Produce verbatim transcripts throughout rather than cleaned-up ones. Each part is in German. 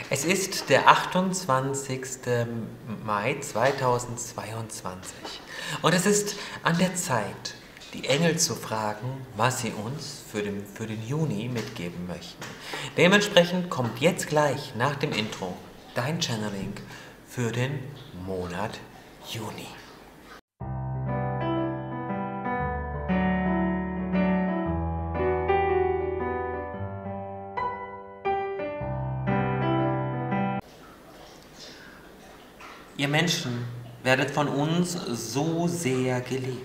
Es ist der achtundzwanzigste Mai zweitausendzweiundzwanzig und es ist an der Zeit, die Engel zu fragen, was sie uns für den, für den Juni mitgeben möchten. Dementsprechend kommt jetzt gleich nach dem Intro dein Channeling für den Monat Juni. Ihr Menschen werdet von uns so sehr geliebt.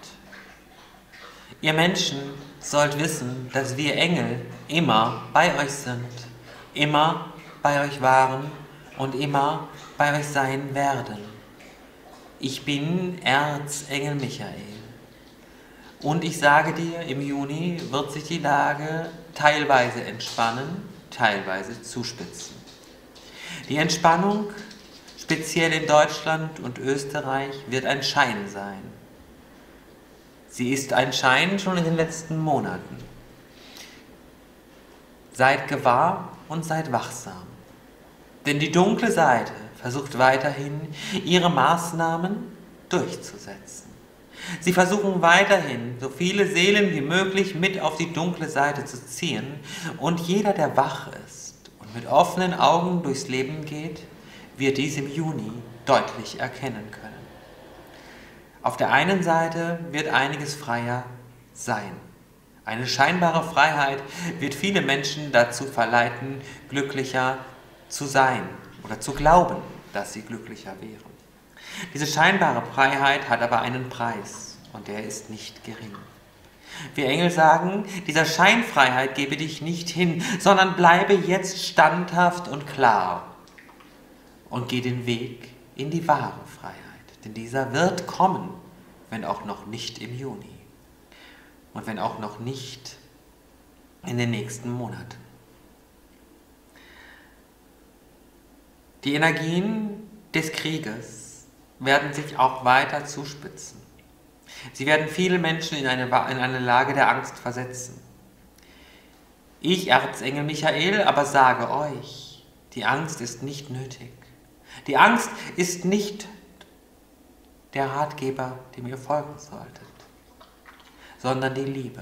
Ihr Menschen sollt wissen, dass wir Engel immer bei euch sind, immer bei euch waren und immer bei euch sein werden. Ich bin Erzengel Michael und ich sage dir, im Juni wird sich die Lage teilweise entspannen, teilweise zuspitzen. Die Entspannung speziell in Deutschland und Österreich wird ein Schein sein. Sie ist ein Schein schon in den letzten Monaten. Seid gewahr und seid wachsam. Denn die dunkle Seite versucht weiterhin, ihre Maßnahmen durchzusetzen. Sie versuchen weiterhin, so viele Seelen wie möglich mit auf die dunkle Seite zu ziehen. Und jeder, der wach ist und mit offenen Augen durchs Leben geht, wird dies im Juni deutlich erkennen können. Auf der einen Seite wird einiges freier sein. Eine scheinbare Freiheit wird viele Menschen dazu verleiten, glücklicher zu sein oder zu glauben, dass sie glücklicher wären. Diese scheinbare Freiheit hat aber einen Preis und der ist nicht gering. Wir Engel sagen, dieser Scheinfreiheit gebe dich nicht hin, sondern bleibe jetzt standhaft und klar. Und geh den Weg in die wahre Freiheit, denn dieser wird kommen, wenn auch noch nicht im Juni und wenn auch noch nicht in den nächsten Monaten. Die Energien des Krieges werden sich auch weiter zuspitzen. Sie werden viele Menschen in eine, in eine Lage der Angst versetzen. Ich, Erzengel Michael, aber sage euch, die Angst ist nicht nötig. Die Angst ist nicht der Ratgeber, dem ihr folgen solltet, sondern die Liebe.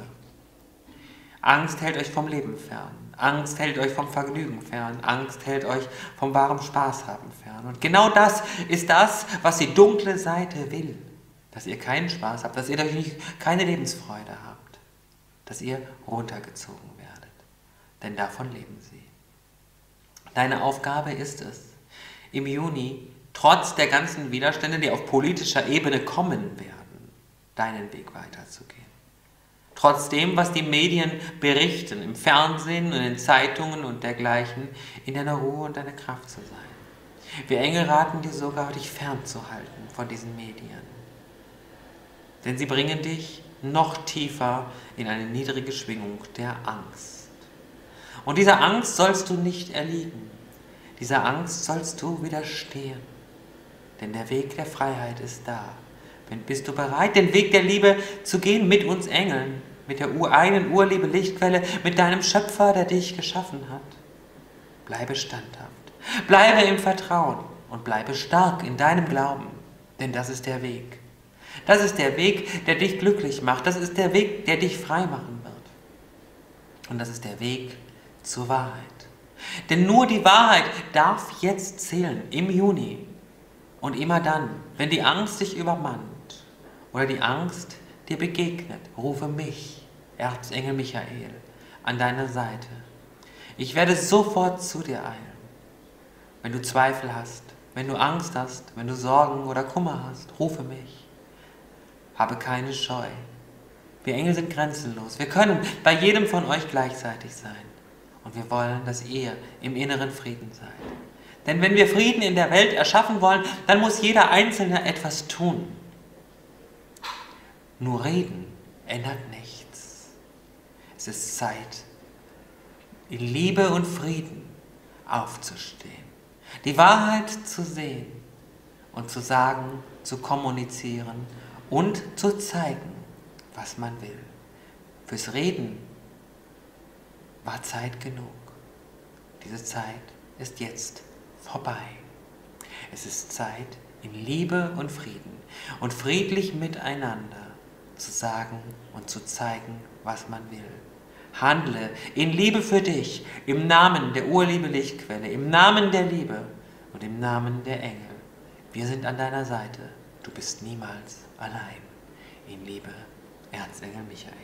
Angst hält euch vom Leben fern. Angst hält euch vom Vergnügen fern. Angst hält euch vom wahren Spaß haben fern. Und genau das ist das, was die dunkle Seite will. Dass ihr keinen Spaß habt, dass ihr euch nicht, keine Lebensfreude habt. Dass ihr runtergezogen werdet. Denn davon leben sie. Deine Aufgabe ist es, im Juni, trotz der ganzen Widerstände, die auf politischer Ebene kommen werden, deinen Weg weiterzugehen. Trotz dem, was die Medien berichten, im Fernsehen und in Zeitungen und dergleichen, in deiner Ruhe und deiner Kraft zu sein. Wir Engel raten dir sogar, dich fernzuhalten von diesen Medien. Denn sie bringen dich noch tiefer in eine niedrige Schwingung der Angst. Und dieser Angst sollst du nicht erliegen. Dieser Angst sollst du widerstehen, denn der Weg der Freiheit ist da. Bist du bereit, den Weg der Liebe zu gehen mit uns Engeln, mit der einen Urliebe-Lichtquelle, mit deinem Schöpfer, der dich geschaffen hat? Bleibe standhaft, bleibe im Vertrauen und bleibe stark in deinem Glauben, denn das ist der Weg. Das ist der Weg, der dich glücklich macht, das ist der Weg, der dich frei machen wird. Und das ist der Weg zur Wahrheit. Denn nur die Wahrheit darf jetzt zählen, im Juni. Und immer dann, wenn die Angst dich übermannt oder die Angst dir begegnet, rufe mich, Erzengel Michael, an deiner Seite. Ich werde sofort zu dir eilen. Wenn du Zweifel hast, wenn du Angst hast, wenn du Sorgen oder Kummer hast, rufe mich. Habe keine Scheu. Wir Engel sind grenzenlos. Wir können bei jedem von euch gleichzeitig sein. Und wir wollen, dass ihr im inneren Frieden seid. Denn wenn wir Frieden in der Welt erschaffen wollen, dann muss jeder Einzelne etwas tun. Nur reden ändert nichts. Es ist Zeit, in Liebe und Frieden aufzustehen, die Wahrheit zu sehen und zu sagen, zu kommunizieren und zu zeigen, was man will. Fürs Reden war Zeit genug. Diese Zeit ist jetzt vorbei. Es ist Zeit, in Liebe und Frieden und friedlich miteinander zu sagen und zu zeigen, was man will. Handle in Liebe für dich, im Namen der Urliebe-Lichtquelle, im Namen der Liebe und im Namen der Engel. Wir sind an deiner Seite. Du bist niemals allein. In Liebe, Erzengel Michael.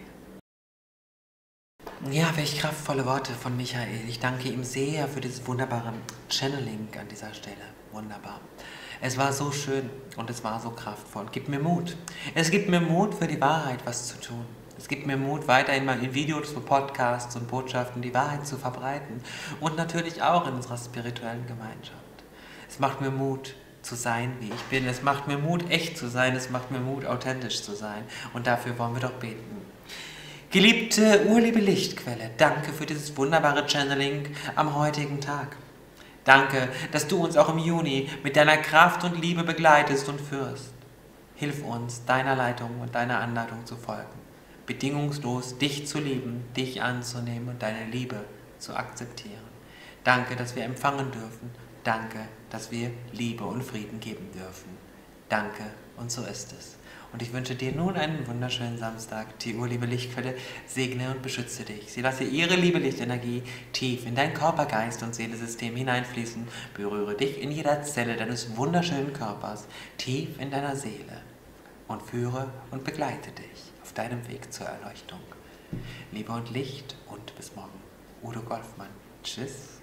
Ja, welch kraftvolle Worte von Michael. Ich danke ihm sehr für dieses wunderbare Channeling an dieser Stelle. Wunderbar. Es war so schön und es war so kraftvoll. Gib mir Mut. Es gibt mir Mut, für die Wahrheit was zu tun. Es gibt mir Mut, weiterhin mal in Videos, Podcasts und Botschaften die Wahrheit zu verbreiten. Und natürlich auch in unserer spirituellen Gemeinschaft. Es macht mir Mut, zu sein, wie ich bin. Es macht mir Mut, echt zu sein. Es macht mir Mut, authentisch zu sein. Und dafür wollen wir doch beten. Geliebte Urliebe Lichtquelle, danke für dieses wunderbare Channeling am heutigen Tag. Danke, dass du uns auch im Juni mit deiner Kraft und Liebe begleitest und führst. Hilf uns, deiner Leitung und deiner Anleitung zu folgen. Bedingungslos dich zu lieben, dich anzunehmen und deine Liebe zu akzeptieren. Danke, dass wir empfangen dürfen. Danke, dass wir Liebe und Frieden geben dürfen. Danke, und so ist es. Und ich wünsche dir nun einen wunderschönen Samstag. Die Urliebe Lichtquelle segne und beschütze dich. Sie lasse ihre Liebe Lichtenergie tief in dein Körper, Geist und Seelesystem hineinfließen. Berühre dich in jeder Zelle deines wunderschönen Körpers, tief in deiner Seele. Und führe und begleite dich auf deinem Weg zur Erleuchtung. Liebe und Licht und bis morgen. Udo Golfmann. Tschüss.